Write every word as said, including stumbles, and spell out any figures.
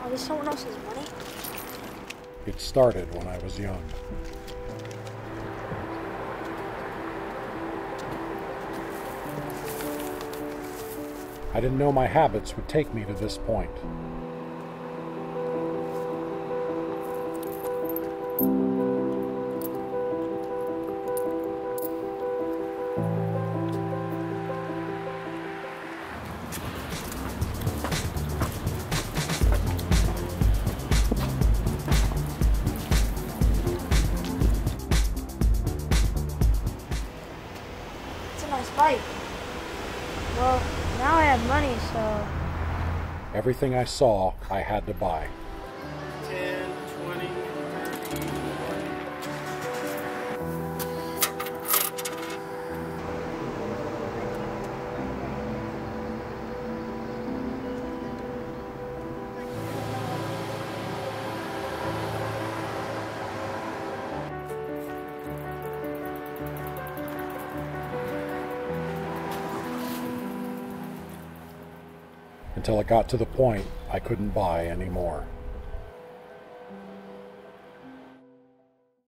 Are these someone else's money? It started when I was young. I didn't know my habits would take me to this point. It's a nice bike. Well, now I have money, so... Everything I saw, I had to buy. ten, twenty, thirty, forty. Until it got to the point I couldn't buy anymore.